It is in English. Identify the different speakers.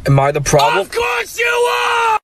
Speaker 1: Am I the problem?
Speaker 2: Of course you are!